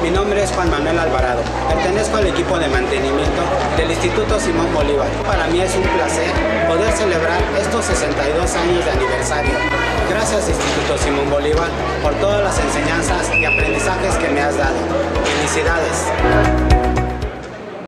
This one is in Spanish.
Mi nombre es Juan Manuel Alvarado. Pertenezco al equipo de mantenimiento del Instituto Simón Bolívar. Para mí es un placer poder celebrar estos 62 años de aniversario. Gracias, Instituto Simón Bolívar, por todas las enseñanzas y aprendizajes que me has dado. Felicidades.